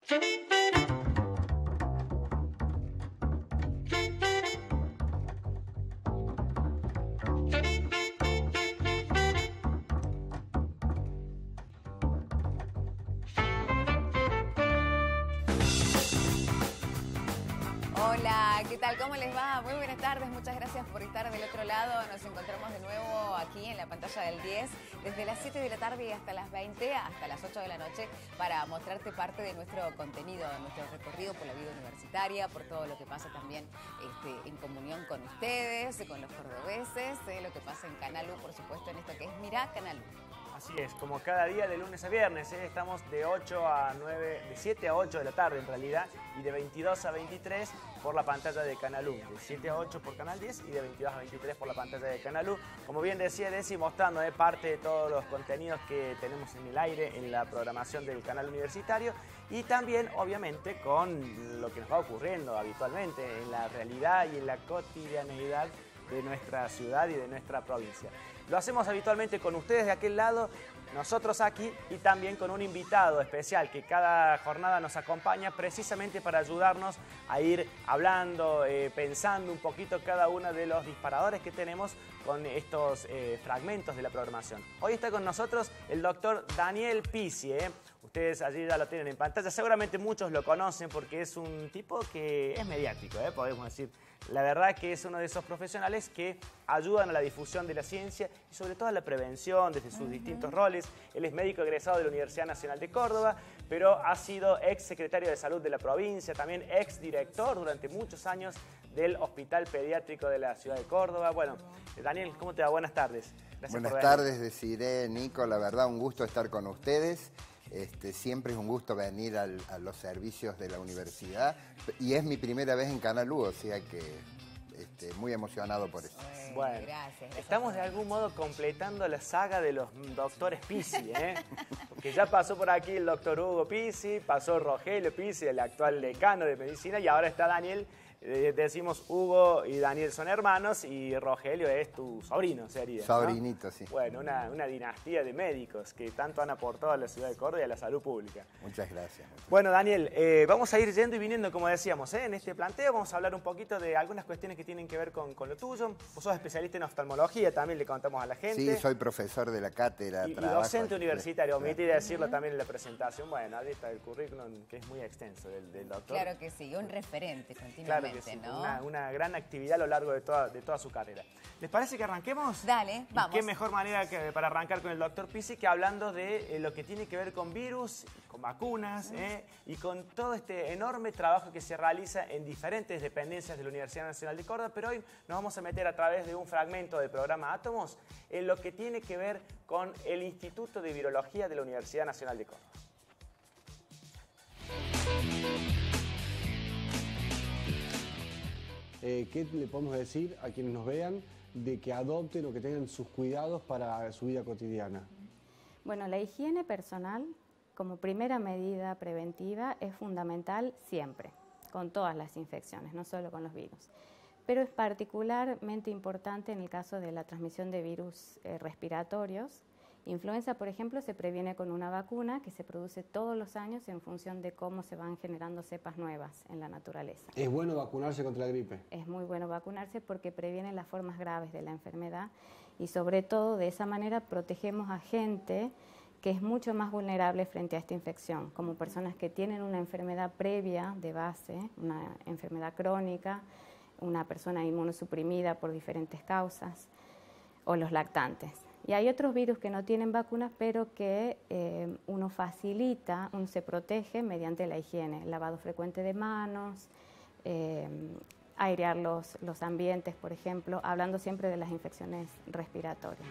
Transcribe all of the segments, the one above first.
Hola, ¿qué tal? ¿Cómo les va? Muy buenas tardes, muchas gracias por estar del otro lado. Nos encontramos de nuevo aquí en la pantalla del 10, desde las 7 de la tarde y hasta las 20, hasta las 8 de la noche, para mostrarte parte de nuestro contenido, de nuestro recorrido por la vida universitaria, por todo lo que pasa también en comunión con ustedes, con los cordobeses, lo que pasa en Canal U, por supuesto, en esto que es Mirá Canal U. Así es, como cada día de lunes a viernes, estamos de 8 a 9, de 7 a 8 de la tarde en realidad, y de 22 a 23 por la pantalla de Canal U, de 7 a 8 por Canal 10 y de 22 a 23 por la pantalla de Canal U. Como bien decía Desi, mostrando parte de todos los contenidos que tenemos en el aire, en la programación del canal universitario, y también obviamente con lo que nos va ocurriendo habitualmente en la realidad y en la cotidianeidad de nuestra ciudad y de nuestra provincia. Lo hacemos habitualmente con ustedes de aquel lado, nosotros aquí, y también con un invitado especial que cada jornada nos acompaña precisamente para ayudarnos a ir hablando, pensando un poquito cada uno de los disparadores que tenemos con estos fragmentos de la programación. Hoy está con nosotros el doctor Daniel Pizzi. Ustedes allí ya lo tienen en pantalla, seguramente muchos lo conocen porque es un tipo que es mediático, podemos decir. La verdad que es uno de esos profesionales que ayudan a la difusión de la ciencia y sobre todo a la prevención desde sus distintos roles. Él es médico egresado de la Universidad Nacional de Córdoba, pero ha sido ex secretario de Salud de la provincia, también ex director durante muchos años del Hospital Pediátrico de la Ciudad de Córdoba. Bueno, Daniel, ¿cómo te va? Buenas tardes. Gracias. Buenas tardes, Desiree, Nico, la verdad un gusto estar con ustedes. Siempre es un gusto venir a los servicios de la universidad y es mi primera vez en Canal U, o sea que muy emocionado por eso. Bueno, gracias. Estamos de algún modo completando la saga de los doctores Pizzi, porque ya pasó por aquí el doctor Hugo Pizzi, pasó Rogelio Pizzi, el actual decano de medicina, y ahora está Daniel. Decimos Hugo y Daniel son hermanos y Rogelio es tu sobrino, sería. Sobrinito, ¿no? Sí. Bueno, una dinastía de médicos que tanto han aportado a la ciudad de Córdoba y a la salud pública. Muchas gracias. Bueno, Daniel, vamos a ir yendo y viniendo, como decíamos, en este planteo. Vamos a hablar un poquito de algunas cuestiones que tienen que ver con lo tuyo. Vos sos especialista en oftalmología, también le contamos a la gente. Sí, soy profesor de la cátedra. Y docente universitario, omití decirlo también en la presentación. Bueno, ahí está el currículum, que es muy extenso del doctor. Claro que sí, un referente continuamente. Claro que sí, ¿no? Una gran actividad a lo largo de toda su carrera. ¿Les parece que arranquemos? Dale, vamos. ¿Y qué mejor manera para arrancar con el doctor Pizzi que hablando de lo que tiene que ver con virus, con vacunas, y con todo este enorme trabajo que se realiza en diferentes dependencias de la Universidad Nacional de Córdoba? Pero hoy nos vamos a meter a través de un fragmento del programa Átomos en lo que tiene que ver con el Instituto de Virología de la Universidad Nacional de Córdoba. ¿Qué le podemos decir a quienes nos vean de que adopten o que tengan sus cuidados para su vida cotidiana? Bueno, la higiene personal como primera medida preventiva es fundamental siempre, con todas las infecciones, no solo con los virus. Pero es particularmente importante en el caso de la transmisión de virus respiratorios. Influenza, por ejemplo, se previene con una vacuna que se produce todos los años en función de cómo se van generando cepas nuevas en la naturaleza. ¿Es bueno vacunarse contra la gripe? Es muy bueno vacunarse porque previene las formas graves de la enfermedad y sobre todo de esa manera protegemos a gente que es mucho más vulnerable frente a esta infección, como personas que tienen una enfermedad previa de base, una enfermedad crónica, una persona inmunosuprimida por diferentes causas, o los lactantes. Y hay otros virus que no tienen vacunas, pero que uno facilita, uno se protege mediante la higiene, lavado frecuente de manos, airear los ambientes, por ejemplo, hablando siempre de las infecciones respiratorias.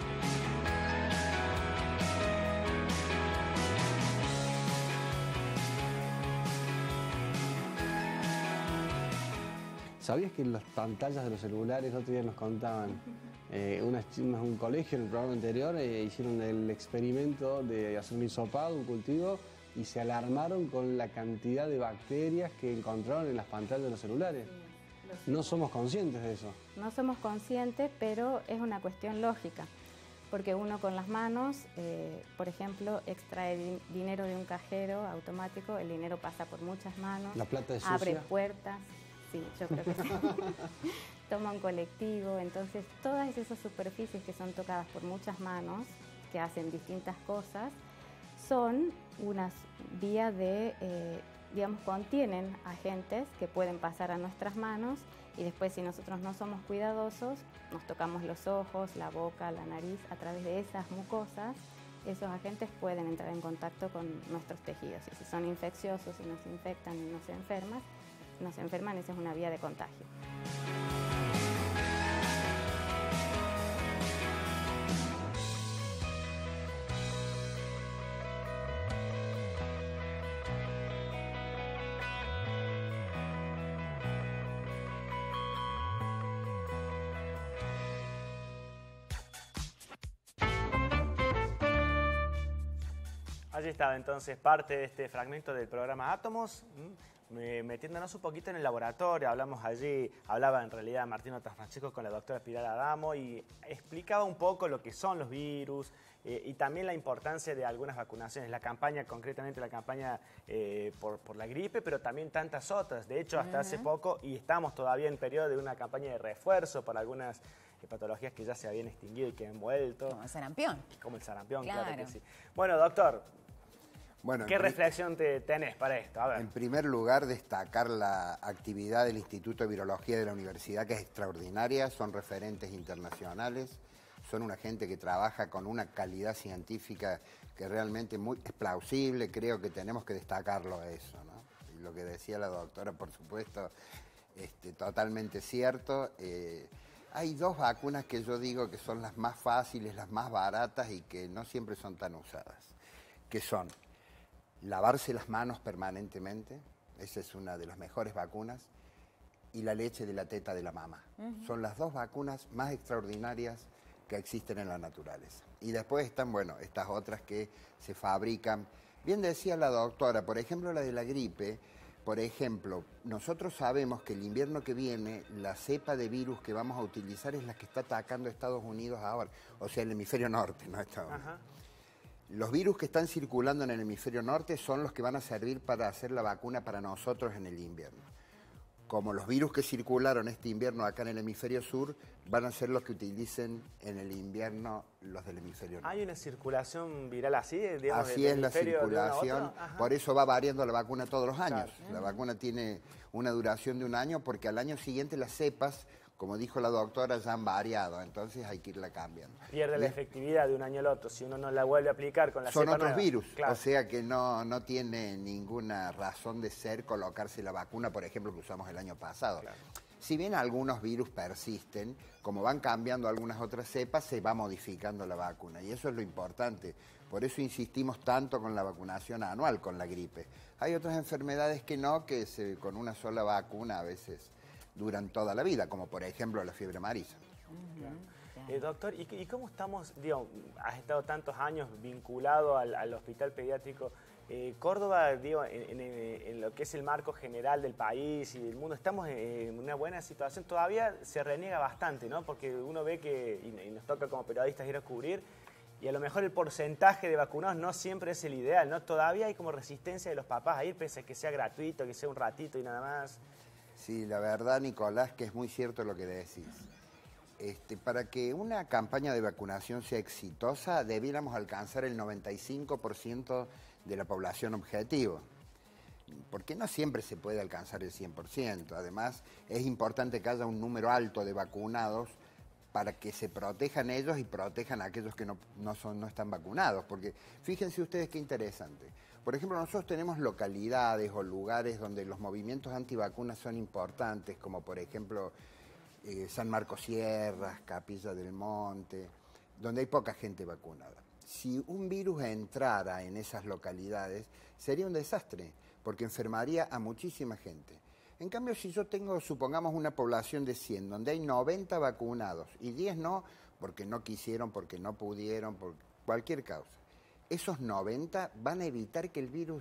¿Sabías que en las pantallas de los celulares, el otro día nos contaban, un colegio en el programa anterior hicieron el experimento de hacer un hisopado, un cultivo, y se alarmaron con la cantidad de bacterias que encontraron en las pantallas de los celulares? No somos conscientes de eso. No somos conscientes, pero es una cuestión lógica, porque uno con las manos, por ejemplo, extrae dinero de un cajero automático, el dinero pasa por muchas manos, ¿La plata es sucia? abre puertas, sí, yo creo que sí. Toma un colectivo, entonces todas esas superficies que son tocadas por muchas manos, que hacen distintas cosas, son unas vías de, digamos, contienen agentes que pueden pasar a nuestras manos y después si nosotros no somos cuidadosos, nos tocamos los ojos, la boca, la nariz, a través de esas mucosas, esos agentes pueden entrar en contacto con nuestros tejidos y si son infecciosos, si nos infectan y nos enferman, esa es una vía de contagio. Allí estaba entonces parte de este fragmento del programa Átomos, metiéndonos un poquito en el laboratorio. Hablaba en realidad Martín Otafrancesco con la doctora Pilar Adamo y explicaba un poco lo que son los virus y también la importancia de algunas vacunaciones. La campaña, concretamente la campaña por la gripe, pero también tantas otras. De hecho, hasta hace poco, y estamos todavía en periodo de una campaña de refuerzo para algunas patologías que ya se habían extinguido y que han vuelto. Como el sarampión. Como el sarampión, Claro. claro que sí. Bueno, doctor, Bueno, ¿qué reflexión tenés para esto? A ver. En primer lugar, destacar la actividad del Instituto de Virología de la Universidad, que es extraordinaria, son referentes internacionales, son una gente que trabaja con una calidad científica que realmente es plausible, creo que tenemos que destacarlo a eso, ¿no? Y lo que decía la doctora, por supuesto, totalmente cierto. Hay dos vacunas que yo digo que son las más fáciles, las más baratas y que no siempre son tan usadas, que son lavarse las manos permanentemente, esa es una de las mejores vacunas, y la leche de la teta de la mama. Son las dos vacunas más extraordinarias que existen en la naturaleza. Y después están, bueno, estas otras que se fabrican. Bien decía la doctora, por ejemplo, la de la gripe, por ejemplo, nosotros sabemos que el invierno que viene, la cepa de virus que vamos a utilizar es la que está atacando a Estados Unidos ahora, o sea, el hemisferio norte, no Estados Unidos. Ajá. Los virus que están circulando en el hemisferio norte son los que van a servir para hacer la vacuna para nosotros en el invierno. Como los virus que circularon este invierno acá en el hemisferio sur, van a ser los que utilicen en el invierno los del hemisferio norte. ¿Hay una circulación viral así? Digamos, Así del es la hemisferio de uno a circulación, otro? Ajá. por eso va variando la vacuna todos los años. Claro. La vacuna tiene una duración de un año porque al año siguiente las cepas, como dijo la doctora, ya han variado, entonces hay que irla cambiando. Pierde la efectividad de un año al otro si uno no la vuelve a aplicar con la Son cepa otros nueva. virus, Claro. o sea que no tiene ninguna razón de ser colocarse la vacuna, por ejemplo, que usamos el año pasado. Claro. Si bien algunos virus persisten, como van cambiando algunas otras cepas, se va modificando la vacuna y eso es lo importante. Por eso insistimos tanto con la vacunación anual con la gripe. Hay otras enfermedades que no, que con una sola vacuna a veces duran toda la vida, como por ejemplo la fiebre amarilla. Doctor, ¿y cómo estamos? Digo, has estado tantos años vinculado al Hospital Pediátrico. Córdoba, digo, en lo que es el marco general del país y del mundo, estamos en una buena situación. Todavía se reniega bastante, ¿no? Porque uno ve que, y nos toca como periodistas ir a cubrir, y a lo mejor el porcentaje de vacunados no siempre es el ideal, ¿no? Todavía hay como resistencia de los papás a ir, pese a que sea gratuito, que sea un ratito y nada más. Sí, la verdad, Nicolás, que es muy cierto lo que decís. Para que una campaña de vacunación sea exitosa, debiéramos alcanzar el 95% de la población objetivo. Porque no siempre se puede alcanzar el 100%. Además, es importante que haya un número alto de vacunados para que se protejan ellos y protejan a aquellos que no están vacunados. Porque fíjense ustedes qué interesante. Por ejemplo, nosotros tenemos localidades o lugares donde los movimientos antivacunas son importantes, como por ejemplo San Marcos Sierras, Capilla del Monte, donde hay poca gente vacunada. Si un virus entrara en esas localidades, sería un desastre, porque enfermaría a muchísima gente. En cambio, si yo tengo, supongamos, una población de 100, donde hay 90 vacunados y 10 no, porque no quisieron, porque no pudieron, por cualquier causa, esos 90 van a evitar que el virus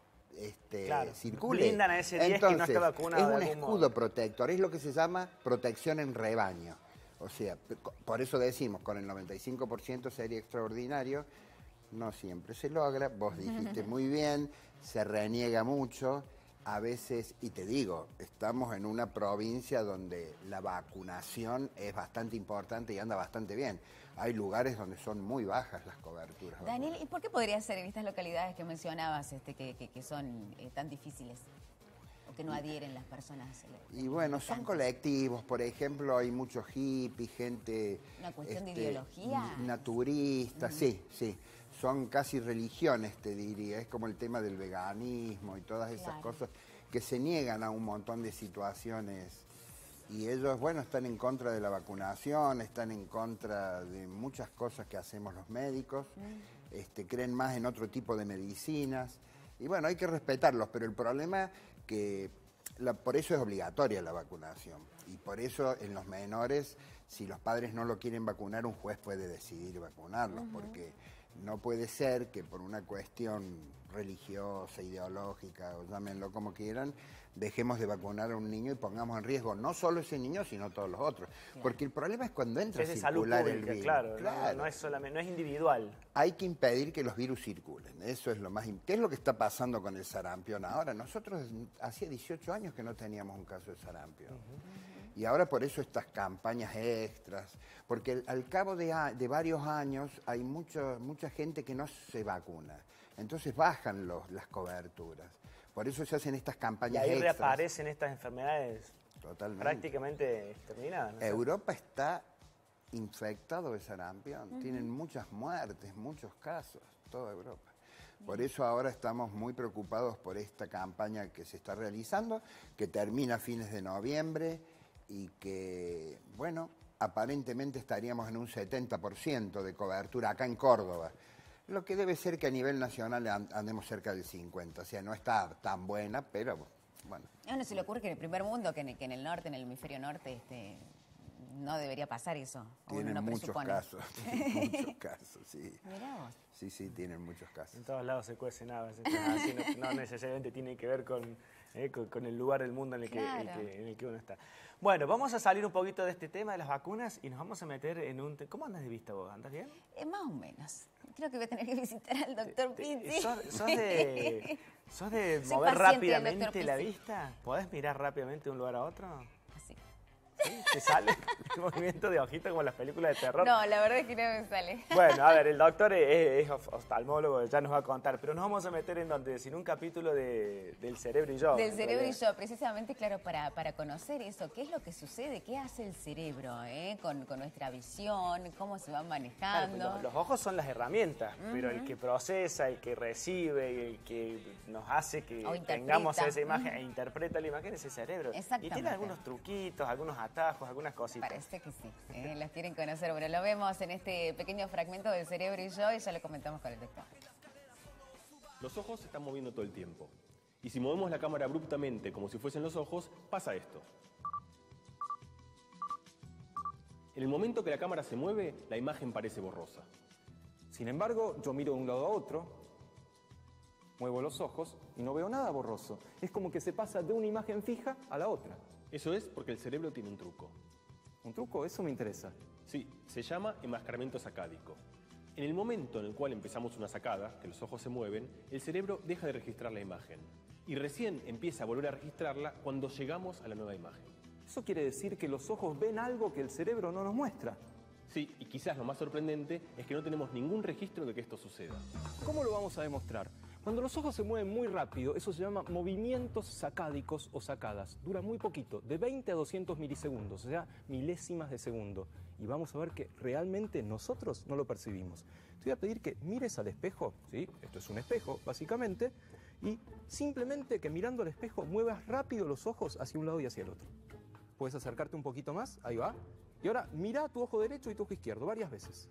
circule. Blindan a ese 10 Entonces, que no está vacunado. es un de algún escudo modo. protector, es lo que se llama protección en rebaño. O sea, por eso decimos, con el 95% sería extraordinario, no siempre se logra, vos dijiste muy bien, se reniega mucho, a veces, y te digo, estamos en una provincia donde la vacunación es bastante importante y anda bastante bien. Hay lugares donde son muy bajas las coberturas. Daniel, ¿y por qué podría ser en estas localidades que mencionabas que son tan difíciles? Que no adhieren las personas. Y bueno, son colectivos, por ejemplo, hay muchos hippies, gente... ¿Una cuestión de ideología? Naturista, sí. Son casi religiones, te diría. Es como el tema del veganismo y todas esas cosas que se niegan a un montón de situaciones. Y ellos, bueno, están en contra de la vacunación, están en contra de muchas cosas que hacemos los médicos, creen más en otro tipo de medicinas. Y bueno, hay que respetarlos, pero el problema que por eso es obligatoria la vacunación y por eso en los menores, si los padres no lo quieren vacunar, un juez puede decidir vacunarlos, porque no puede ser que por una cuestión religiosa, ideológica, o llámenlo como quieran, dejemos de vacunar a un niño y pongamos en riesgo no solo ese niño, sino todos los otros. Porque el problema es cuando entra a circular el virus. Claro. No es solamente, no es individual. Hay que impedir que los virus circulen. Eso es lo más ¿Qué es lo que está pasando con el sarampión ahora? Nosotros hacía 18 años que no teníamos un caso de sarampión. Y ahora por eso estas campañas extras, porque al cabo de varios años hay mucha gente que no se vacuna. Entonces bajan las coberturas. Por eso se hacen estas campañas extras. Y ahí reaparecen estas enfermedades totalmente prácticamente exterminadas, ¿no? Europa está infectado de sarampión. Tienen muchas muertes, muchos casos, toda Europa. Por eso ahora estamos muy preocupados por esta campaña que se está realizando, que termina a fines de noviembre y que, bueno, aparentemente estaríamos en un 70% de cobertura acá en Córdoba. Lo que debe ser que a nivel nacional andemos cerca del 50%, o sea, no está tan buena, pero bueno. No se le ocurre que en el primer mundo, que en el norte, en el hemisferio norte, no debería pasar eso. Tienen muchos casos, sí. Mirá vos. Sí, tienen muchos casos. En todos lados se cuecen habas, así no necesariamente tiene que ver con el lugar del mundo en el que uno está. Bueno, vamos a salir un poquito de este tema de las vacunas y nos vamos a meter en un... ¿Cómo andas de vista vos? ¿Andas bien? Más o menos. Creo que voy a tener que visitar al doctor Pizzi. ¿Sos de Soy mover paciente del rápidamente Dr. la Pizzi. vista? ¿Podés mirar rápidamente de un lugar a otro? Así. ¿Sí? ¿Te sale el movimiento de ojito como en las películas de terror? No, la verdad es que no me sale. Bueno, a ver, el doctor es oftalmólogo, ya nos va a contar, pero nos vamos a meter en un capítulo del cerebro y yo. Del cerebro y yo, precisamente, claro, para conocer eso, qué es lo que sucede, qué hace el cerebro, con nuestra visión, cómo se va manejando. Claro, los ojos son las herramientas, pero el que procesa, el que recibe, el que nos hace que tengamos esa imagen e interpreta la imagen es el cerebro. Exactamente. Y tiene algunos truquitos, algunos atajos, algunas cositas. Parece que sí, las quieren conocer. Bueno, lo vemos en este pequeño fragmento del cerebro y yo, y ya lo comentamos con el doctor. Los ojos se están moviendo todo el tiempo. Y si movemos la cámara abruptamente, como si fuesen los ojos, pasa esto. En el momento que la cámara se mueve, la imagen parece borrosa. Sin embargo, yo miro de un lado a otro, muevo los ojos y no veo nada borroso. Es como que se pasa de una imagen fija a la otra. Eso es porque el cerebro tiene un truco. ¿Un truco? Eso me interesa. Sí, se llama enmascaramiento sacádico. En el momento en el cual empezamos una sacada, que los ojos se mueven, el cerebro deja de registrar la imagen. Y recién empieza a volver a registrarla cuando llegamos a la nueva imagen. Eso quiere decir que los ojos ven algo que el cerebro no nos muestra. Sí, y quizás lo más sorprendente es que no tenemos ningún registro de que esto suceda. ¿Cómo lo vamos a demostrar? Cuando los ojos se mueven muy rápido, eso se llama movimientos sacádicos o sacadas. Dura muy poquito, de 20 a 200 milisegundos, o sea, milésimas de segundo. Y vamos a ver que realmente nosotros no lo percibimos. Te voy a pedir que mires al espejo, ¿sí? Esto es un espejo, básicamente, y simplemente que mirando al espejo muevas rápido los ojos hacia un lado y hacia el otro. Puedes acercarte un poquito más, ahí va. Y ahora mira tu ojo derecho y tu ojo izquierdo varias veces.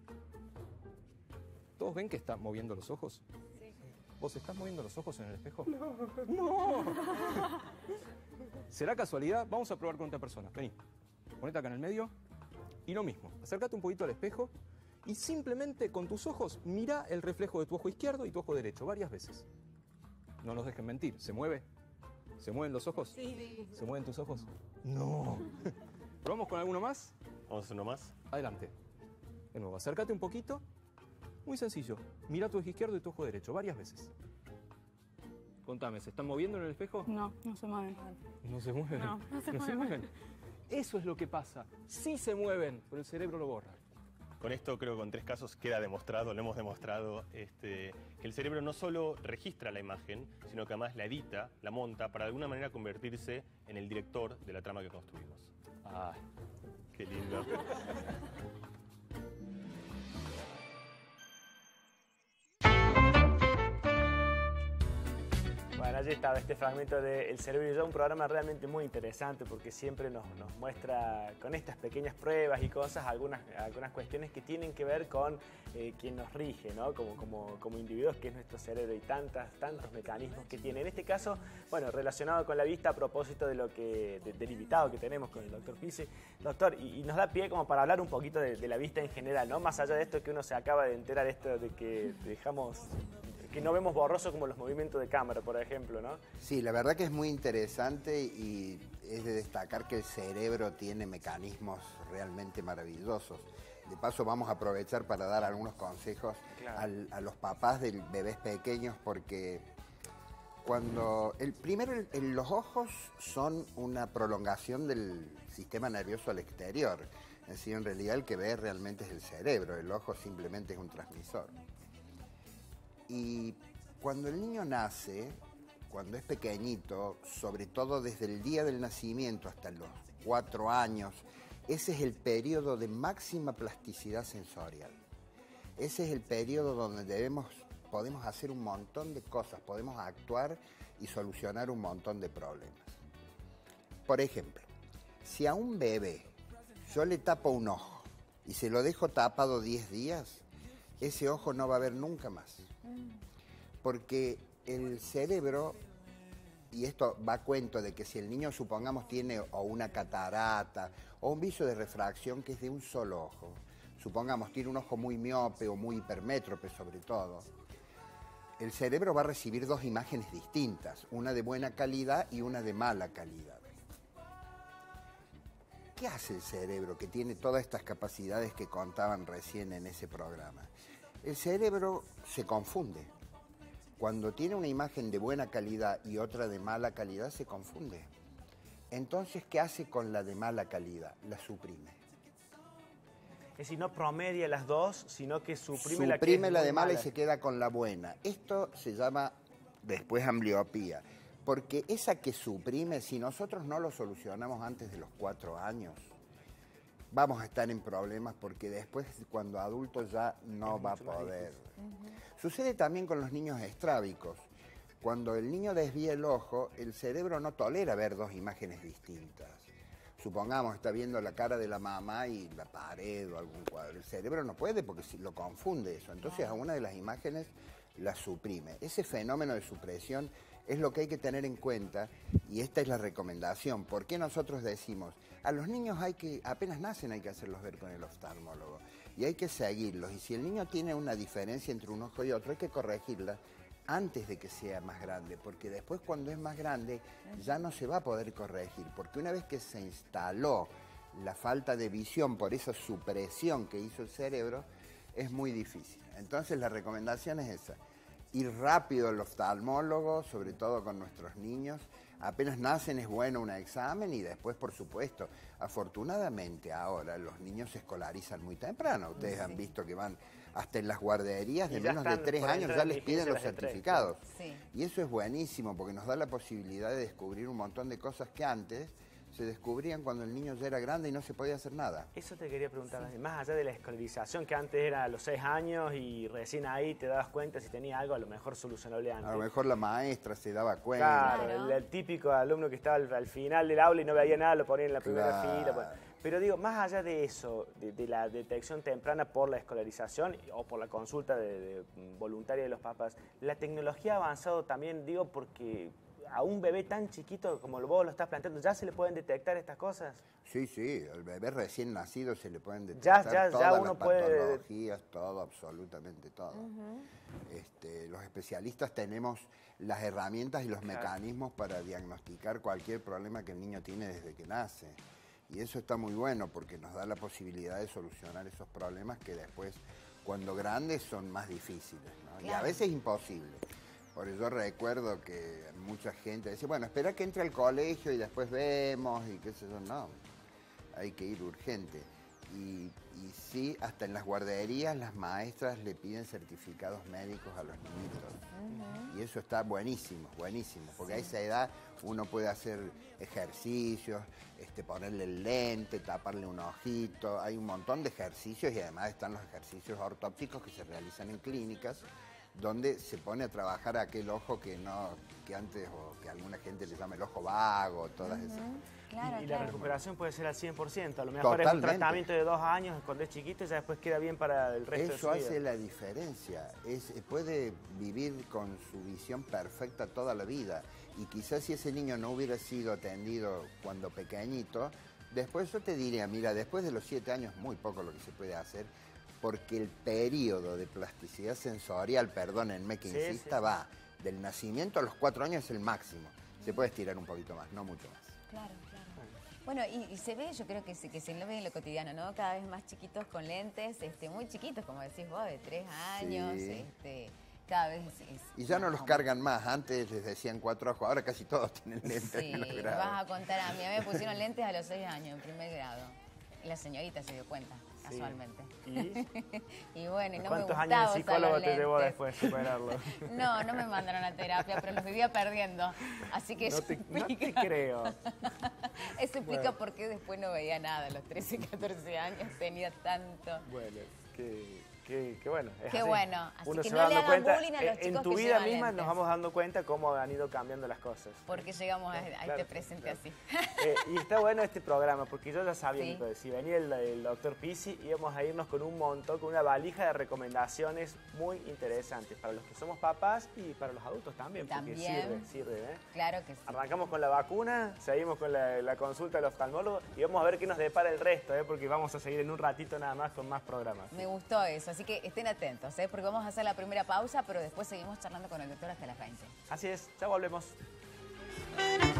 ¿Todos ven que está moviendo los ojos? Sí. ¿Vos estás moviendo los ojos en el espejo? No. ¡No! ¿Será casualidad? Vamos a probar con otra persona. Vení, ponete acá en el medio. Y lo mismo, acércate un poquito al espejo y simplemente con tus ojos mira el reflejo de tu ojo izquierdo y tu ojo derecho varias veces. No nos dejen mentir, ¿se mueve? ¿Se mueven los ojos? Sí. ¿Se mueven tus ojos? No. ¿Probamos con alguno más? Vamos a hacer uno más. Adelante. De nuevo, acércate un poquito. Muy sencillo. Mira tu ojo izquierdo y tu ojo derecho, varias veces. Contame, ¿se están moviendo en el espejo? No, no se mueven. No se mueven. No se mueven. Eso es lo que pasa. Sí se mueven, pero el cerebro lo borra. Con esto creo que con 3 casos queda demostrado, lo hemos demostrado, que el cerebro no solo registra la imagen, sino que además la edita, la monta, para de alguna manera convertirse en el director de la trama que construimos. Ah, Qué lindo. Bueno, allí estaba este fragmento de El Cerebro y Yo, un programa realmente muy interesante porque siempre nos muestra con estas pequeñas pruebas y cosas algunas cuestiones que tienen que ver con quien nos rige, ¿no? Como individuos, que es nuestro cerebro y tantos mecanismos que tiene. En este caso, bueno, relacionado con la vista a propósito de del invitado que tenemos con el doctor Pise. Doctor, y nos da pie como para hablar un poquito de la vista en general, ¿no? Más allá de esto que uno se acaba de enterar, esto de que que no vemos borroso como los movimientos de cámara, por ejemplo, ¿no? Sí, la verdad que es muy interesante y es de destacar que el cerebro tiene mecanismos realmente maravillosos. De paso vamos a aprovechar para dar algunos consejos a los papás de bebés pequeños, porque los ojos son una prolongación del sistema nervioso al exterior. Es decir, en realidad el que ve realmente es el cerebro, el ojo simplemente es un transmisor. Y cuando el niño nace, cuando es pequeñito, sobre todo desde el día del nacimiento hasta los 4 años, ese es el periodo de máxima plasticidad sensorial. Ese es el periodo donde podemos hacer un montón de cosas, podemos actuar y solucionar un montón de problemas. Por ejemplo, si a un bebé yo le tapo un ojo y se lo dejo tapado 10 días, ese ojo no va a ver nunca más. Porque el cerebro, y esto va a cuento de que si el niño, supongamos, tiene o una catarata o un vicio de refracción que es de un solo ojo, supongamos tiene un ojo muy miope o muy hipermétrope sobre todo, el cerebro va a recibir 2 imágenes distintas, una de buena calidad y una de mala calidad. ¿Qué hace el cerebro que tiene todas estas capacidades que contaban recién en ese programa? El cerebro se confunde. Cuando tiene una imagen de buena calidad y otra de mala calidad, se confunde. Entonces, ¿qué hace con la de mala calidad? La suprime. Es decir, no promedia las dos, sino que suprime la que Suprime es la muy de mala y mala. se queda con la buena. Esto se llama después ambliopía. Porque esa que suprime, si nosotros no lo solucionamos antes de los 4 años, vamos a estar en problemas porque después, cuando adultos, ya no va a poder. Sucede también con los niños estrábicos. Cuando el niño desvía el ojo, el cerebro no tolera ver 2 imágenes distintas. Supongamos, está viendo la cara de la mamá y la pared o algún cuadro. El cerebro no puede porque lo confunde eso. Entonces a una de las imágenes la suprime. Ese fenómeno de supresión es lo que hay que tener en cuenta y esta es la recomendación. ¿Por qué nosotros decimos? A los niños apenas nacen hay que hacerlos ver con el oftalmólogo y hay que seguirlos. Y si el niño tiene una diferencia entre un ojo y otro, hay que corregirla antes de que sea más grande, porque después cuando es más grande ya no se va a poder corregir, porque una vez que se instaló la falta de visión por esa supresión que hizo el cerebro, es muy difícil. Entonces la recomendación es esa, ir rápido al oftalmólogo, sobre todo con nuestros niños. Apenas nacen es bueno un examen y después, por supuesto, afortunadamente ahora los niños se escolarizan muy temprano. Ustedes han visto que van hasta en las guarderías de menos de 3 años, ya les piden los certificados. Sí. Y eso es buenísimo porque nos da la posibilidad de descubrir un montón de cosas que antes se descubrían cuando el niño ya era grande y no se podía hacer nada. Eso te quería preguntar, más allá de la escolarización, que antes era a los 6 años y recién ahí te dabas cuenta si tenía algo a lo mejor solucionable antes. A lo mejor la maestra se daba cuenta. Claro, el típico alumno que estaba al final del aula y no veía nada, lo ponía en la primera fila. Bueno. Pero digo, más allá de eso, de la detección temprana por la escolarización o por la consulta voluntaria de los papás, la tecnología ha avanzado también, digo, porque a un bebé tan chiquito como vos lo estás planteando, ¿ya se le pueden detectar estas cosas? Sí, sí, al bebé recién nacido se le pueden detectar todas ya uno las puede... patologías, todo, absolutamente todo. Los especialistas tenemos las herramientas y los mecanismos para diagnosticar cualquier problema que el niño tiene desde que nace. Y eso está muy bueno porque nos da la posibilidad de solucionar esos problemas que después, cuando grandes, son más difíciles, ¿no? Claro. Y a veces imposibles. Por eso recuerdo que mucha gente decía, bueno, espera que entre al colegio y después vemos y qué sé yo. No, hay que ir urgente. Y sí, hasta en las guarderías las maestras le piden certificados médicos a los niñitos. Y eso está buenísimo, buenísimo, porque a esa edad uno puede hacer ejercicios, ponerle el lente, taparle un ojito, hay un montón de ejercicios y además están los ejercicios ortópticos que se realizan en clínicas, donde se pone a trabajar aquel ojo que antes, o que alguna gente le llama el ojo vago, todas esas cosas. Claro, Y la claro. recuperación puede ser al 100%. A lo mejor es un Totalmente. tratamiento de 2 años cuando es chiquito y ya después queda bien para el resto Eso de su hace vida. la diferencia. Puede vivir con su visión perfecta toda la vida. Y quizás si ese niño no hubiera sido atendido cuando pequeñito, después yo te diría, mira, después de los 7 años muy poco lo que se puede hacer, porque el periodo de plasticidad sensorial, perdónenme que Sí, insista, sí. va del nacimiento a los 4 años es el máximo. Se puede estirar un poquito más, no mucho más. Claro, claro. Bueno, y se ve, yo creo que se lo ve en lo cotidiano, ¿no? Cada vez más chiquitos con lentes, muy chiquitos, como decís vos, de 3 años, Sí. cada vez es Y ya no los más cargan más, antes les decían 4 ojos, ahora casi todos tienen lentes Sí, en los me grados. vas a contar a mí. A mí me pusieron lentes a los 6 años, en primer grado. Y la señorita se dio cuenta, Sí. casualmente. ¿Y? Y bueno, y no me ¿Cuántos gustaba años de usar psicólogo los te llevó lentes. después superarlo? No, no me mandaron a terapia, pero los vivía perdiendo. Así que No eso te explica, creo. eso explica Bueno. por qué después no veía nada. A los 13, 14 años tenía tanto. Bueno, que bueno. Es Qué así. bueno, así Uno que se no va le dando hagan cuenta, bullying a los en chicos tu que vida llevan misma lentes. nos vamos dando cuenta cómo han ido cambiando las cosas. Porque llegamos a Claro, este presente claro. así. Y está bueno este programa, porque yo ya sabía, Sí. Nico, si venía el doctor Pisi, íbamos a irnos con un montón, con una valija de recomendaciones muy interesantes para los que somos papás y para los adultos también, porque También. sirve, ¿eh? Claro que sí. Arrancamos con la vacuna, seguimos con la consulta del oftalmólogo y vamos a ver qué nos depara el resto, porque vamos a seguir en un ratito nada más con más programas. Me gustó eso, así que estén atentos, porque vamos a hacer la primera pausa, pero después seguimos charlando con el doctor hasta las 20. Así es, ya volvemos.